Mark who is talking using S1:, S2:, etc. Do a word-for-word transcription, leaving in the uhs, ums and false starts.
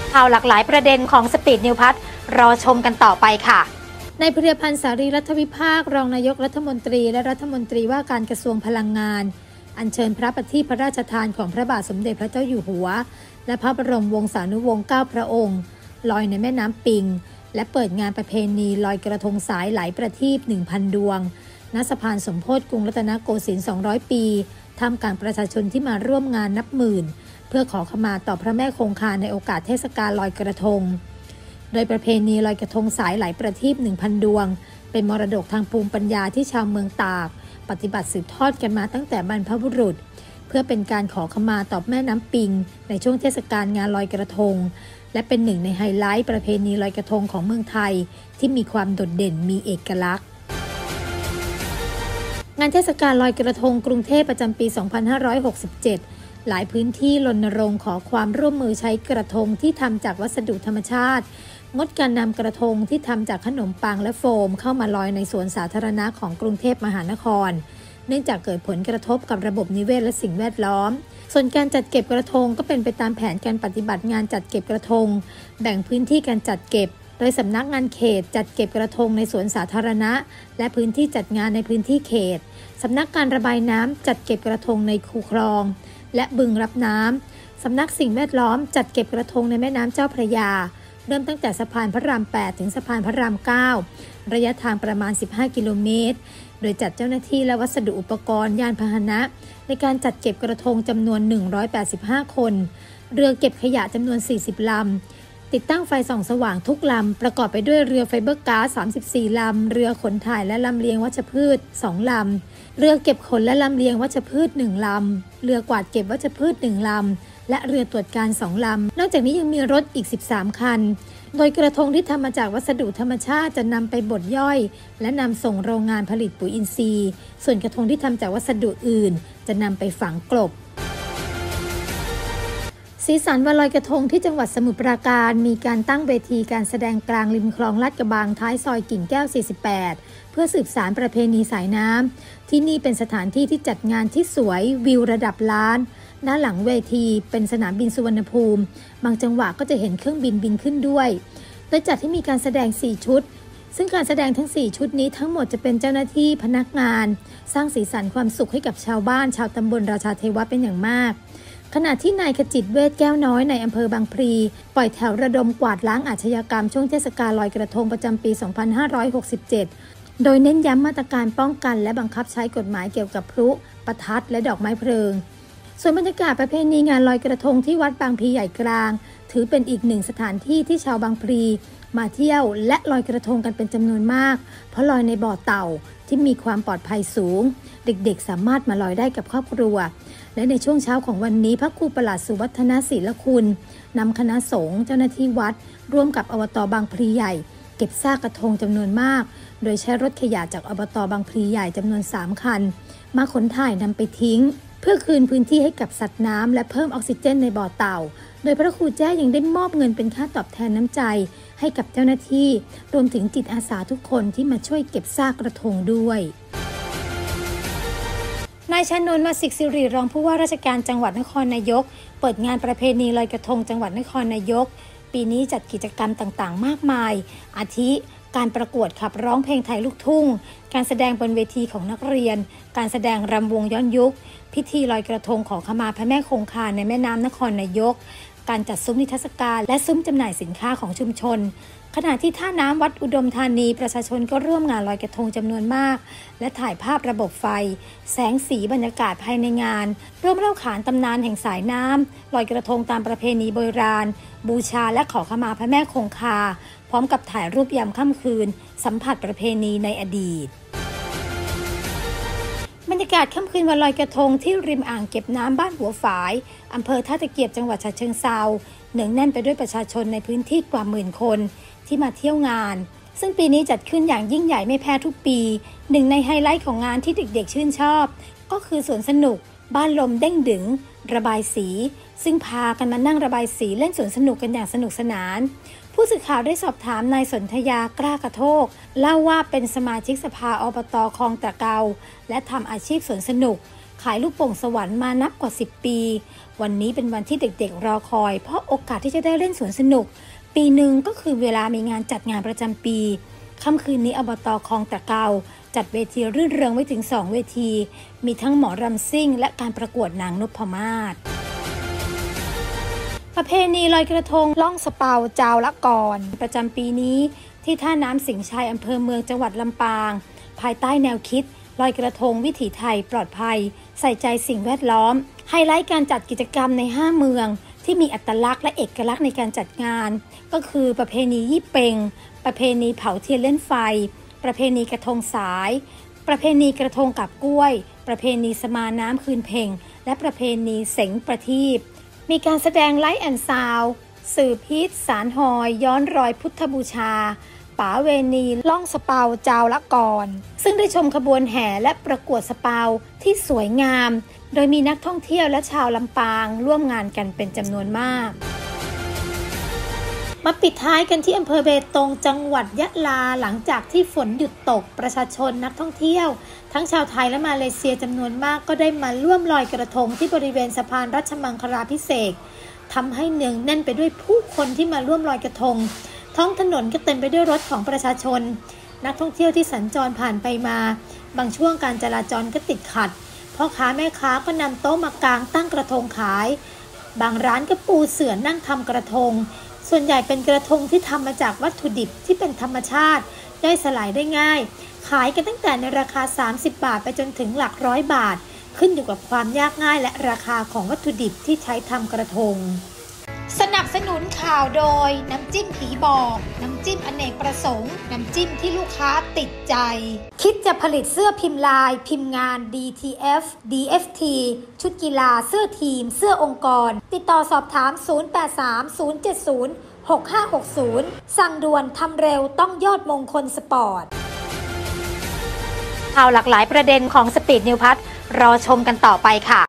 S1: ข่าวหลากหลายประเด็นของสปีดนิวพัฒน์รอชมกันต่อไปค่ะ
S2: นายพิรพันธ์สารีรัฐวิภาครองนายกรัฐมนตรีและรัฐมนตรีว่าการกระทรวงพลังงานอัญเชิญพระประทีปพระราชทานของพระบาทสมเด็จพระเจ้าอยู่หัวและพระบรมวงศานุวงศ์เก้าพระองค์ลอยในแม่น้ำปิงและเปิดงานประเพณีลอยกระทงสายไหลประทีป หนึ่งพัน ดวงณสะพานสมโภชกรุงรัตนโกสินทร์ สองร้อย ปีท่ามกลางประชาชนที่มาร่วมงานนับหมื่นเพื่อขอขมาต่อพระแม่คงคาในโอกาสเทศกาลลอยกระทงโดยประเพณีลอยกระทงสายไหลประทีป หนึ่งพัน ดวงเป็นมรดกทางภูมิปัญญาที่ชาวเมืองตากปฏิบัติสืบทอดกันมาตั้งแต่บรรพบุรุษเพื่อเป็นการขอขมาต่อแม่น้ำปิงในช่วงเทศกาลงานลอยกระทงและเป็นหนึ่งในไฮไลท์ประเพณีลอยกระทงของเมืองไทยที่มีความโดดเด่นมีเอกลักษณ์งานเทศกาลลอยกระทงกรุงเทพประจำปี สองพันห้าร้อยหกสิบเจ็ด หลายพื้นที่รณรงค์ขอความร่วมมือใช้กระทงที่ทำจากวัสดุธรรมชาติงดการนำกระทงที่ทำจากขนมปังและโฟมเข้ามาลอยในสวนสาธารณะของกรุงเทพมหานครเนื่องจากเกิดผลกระทบกับระบบนิเวศและสิ่งแวดล้อมส่วนการจัดเก็บกระทงก็เป็นไปตามแผนการปฏิบัติงานจัดเก็บกระทงแบ่งพื้นที่การจัดเก็บโดยสำนักงานเขตจัดเก็บกระทงในสวนสาธารณะและพื้นที่จัดงานในพื้นที่เขตสำนักการระบายน้ำจัดเก็บกระทงในคูคลองและบึงรับน้ำสำนักสิ่งแวดล้อมจัดเก็บกระทงในแม่น้ำเจ้าพระยาเริ่มตั้งแต่สะพานพระราม แปด ถึงสะพานพระราม เก้า ระยะทางประมาณ สิบห้า กิโลเมตรโดยจัดเจ้าหน้าที่และวัสดุอุปกรณ์ยานพาหนะในการจัดเก็บกระทงจำนวน หนึ่งร้อยแปดสิบห้า คนเรือเก็บขยะจำนวน สี่สิบ ลำติดตั้งไฟส่องสว่างทุกลำประกอบไปด้วยเรือไฟเบอร์ก๊าซ สามสิบสี่ ลำเรือขนถ่ายและลำเลียงวัชพืช สอง ลำเรือเก็บขนและลำเลียงวัชพืช หนึ่ง ลำเรือกวาดเก็บวัชพืช หนึ่ง ลำและเรือตรวจการ สอง ลำนอกจากนี้ยังมีรถอีก สิบสาม คันโดยกระทงที่ทำมาจากวัสดุธรรมชาติจะนำไปบดย่อยและนำส่งโรงงานผลิตปุ๋ยอินทรีย์ส่วนกระทงที่ทำจากวัสดุอื่นจะนำไปฝังกลบสีสันวันลอยกระทงที่จังหวัดสมุทรปราการมีการตั้งเวทีการแสดงกลางริมคลองลาดกระบังท้ายซอยกิ่งแก้ว สี่สิบแปด เพื่อสืบสานประเพณีสายน้ำที่นี่เป็นสถานที่ที่จัดงานที่สวยวิวระดับล้านหน้าหลังเวทีเป็นสนามบินสุวรรณภูมิบางจังหวะก็จะเห็นเครื่องบินบินขึ้นด้วยโดยจัดให้มีการแสดงสี่ชุดซึ่งการแสดงทั้งสี่ชุดนี้ทั้งหมดจะเป็นเจ้าหน้าที่พนักงานสร้างสีสันความสุขให้กับชาวบ้านชาวตำบลราชาเทวะเป็นอย่างมากขณะที่นายขจิตเวชแก้วน้อยในอำเภอบางพลีปล่อยแถวระดมกวาดล้างอาชญากรรมช่วงเทศกาลลอยกระทงประจำปี สองพันห้าร้อยหกสิบเจ็ด โดยเน้นย้ำมาตรการป้องกันและบังคับใช้กฎหมายเกี่ยวกับพลุประทัดและดอกไม้เพลิงส่วนบรรยากาศประเพณีงานลอยกระทงที่วัดบางพลีใหญ่กลางถือเป็นอีกหนึ่งสถานที่ที่ชาวบางพลีมาเที่ยวและลอยกระทงกันเป็นจำนวนมากเพราะลอยในบ่อเต่าที่มีความปลอดภัยสูงเด็กๆสามารถมาลอยได้กับครอบครัวและในช่วงเช้าของวันนี้พระครูประหลัดสุวัฒนศิลคุณนำคณะสงฆ์เจ้าหน้าที่วัดร่วมกับอบต.บางพลีใหญ่เก็บซากกระทงจำนวนมากโดยใช้รถขยะจากอบต.บางพลีใหญ่จำนวนสามคันมาขนถ่ายนำไปทิ้งเพื่อคืนพื้นที่ให้กับสัตว์น้ำและเพิ่มออกซิเจนในบ่อเต่าโดยพระครูแจ้ยังได้มอบเงินเป็นค่าตอบแทนน้ำใจให้กับเจ้าหน้าที่รวมถึงจิตอาสาทุกคนที่มาช่วยเก็บซากกระทงด้วยนายชานนท์ มาสิกสิริรองผู้ว่าราชการจังหวัดนครนายกเปิดงานประเพณีลอยกระทงจังหวัดนครนายกปีนี้จัดกิจกรรมต่างๆมากมายอาทิการประกวดขับร้องเพลงไทยลูกทุ่งการแสดงบนเวทีของนักเรียนการแสดงรำวงย้อนยุคพิธีลอยกระทงขอขมาพระแม่คงคาในแม่น้ำนครนายกการจัดซุ้มนิทรรศการและซุ้มจำหน่ายสินค้าของชุมชนขณะที่ท่าน้ำวัดอุดมธานีประชาชนก็ร่วมงานลอยกระทงจำนวนมากและถ่ายภาพระบบไฟแสงสีบรรยากาศภายในงานร่วมเล่าขานตำนานแห่งสายน้ำลอยกระทงตามประเพณีโบราณบูชาและขอขมาพระแม่คงคาพร้อมกับถ่ายรูปยามค่ำคืนสัมผัสประเพณีในอดีตบรรยากาศค่ำคืนวันลอยกระทงที่ริมอ่างเก็บน้ำบ้านหัวฝายอำเภอท่าตะเกียบจังหวัดฉะเชิงเทราเนืองแน่นไปด้วยประชาชนในพื้นที่กว่าหมื่นคนที่มาเที่ยวงานซึ่งปีนี้จัดขึ้นอย่างยิ่งใหญ่ไม่แพ้ทุกปีหนึ่งในไฮไลท์ของงานที่เด็กๆชื่นชอบก็คือสวนสนุกบ้านลมเด้งดึงระบายสีซึ่งพากันมานั่งระบายสีเล่นสวนสนุกกันอย่างสนุกสนานผู้สื่อข่าวได้สอบถามนายสนธยากล้ากระโทกเล่าว่าเป็นสมาชิกสภาอบต.คลองตะเกาและทำอาชีพสวนสนุกขายลูกโป่งสวรรค์มานับกว่าสิบปีวันนี้เป็นวันที่เด็กๆรอคอยเพราะโอกาสที่จะได้เล่นสวนสนุกปีหนึ่งก็คือเวลามีงานจัดงานประจำปีค่ำคืนนี้อบต.คลองตะเกาจัดเวทีรื่นเริงไว้ถึงสองเวทีมีทั้งหมอรำซิ่งและการประกวดนางนพมาศประเพณีลอยกระทงล่องสะเปาเจ้าละก่อนประจำปีนี้ที่ท่าน้ำสิงห์ชัยอำเภอเมืองจังหวัดลำปางภายใต้แนวคิดลอยกระทงวิถีไทยปลอดภัยใส่ใจสิ่งแวดล้อมไฮไลท์การจัดกิจกรรมในห้าเมืองที่มีอัตลักษณ์และเอกลักษณ์ในการจัดงานก็คือประเพณียี่เปงประเพณีเผาเทียนเล่นไฟประเพณีกระทงสายประเพณีกระทงกับกล้วยประเพณีสมาน้ำคืนเพ่งและประเพณีเสงประทีปมีการแสดงไลท์แอนด์ซาวด์สืบฮิตสารหอยย้อนรอยพุทธบูชาป๋าเวณีล่องสะเปาเจ้าละก่อนซึ่งได้ชมขบวนแห่และประกวดสะเปาที่สวยงามโดยมีนักท่องเที่ยวและชาวลำปางร่วมงานกันเป็นจำนวนมากมาปิดท้ายกันที่อำเภอเบตงจังหวัดยะลาหลังจากที่ฝนหยุดตกประชาชนนักท่องเที่ยวทั้งชาวไทยและมาเลเซียจำนวนมากก็ได้มาร่วมลอยกระทงที่บริเวณสะพานรัชมังคลาภิเษกทำให้เนืองแน่นไปด้วยผู้คนที่มาร่วมลอยกระทงท้องถนนก็เต็มไปด้วยรถของประชาชนนักท่องเที่ยวที่สัญจรผ่านไปมาบางช่วงการจราจรก็ติดขัดพ่อค้าแม่ค้าก็นำโต๊ะมากางตั้งกระทงขายบางร้านก็ปูเสื่อนั่งทำกระทงส่วนใหญ่เป็นกระทงที่ทำมาจากวัตถุดิบที่เป็นธรรมชาติย่อยสลายได้ง่ายขายกันตั้งแต่ในราคาสามสิบบาทไปจนถึงหลักร้อยบาทขึ้นอยู่กับความยากง่ายและราคาของวัตถุดิบที่ใช้ทำกระทงสนับสนุนข่าวโดยน้ำจิ้มผีบอกน้ำจิ้มอเนกประสงค์น้ำจิ้มที่ลูกค้าติดใจคิดจะผลิตเสื้อพิมพ์ลายพิมพ์งาน ดี ที เอฟ ดี เอฟ ที ชุดกีฬาเสื้อทีมเสื้อองค์กรติดต่อสอบถาม ศูนย์ แปด สาม ศูนย์ เจ็ด ศูนย์ หก ห้า หก ศูนย์ สั่งด่วนทำเร็วต้องยอดมงคลสปอร์ต
S1: ข่าวหลากหลายประเด็นของสปีดนิวพัทรอชมกันต่อไปค่ะ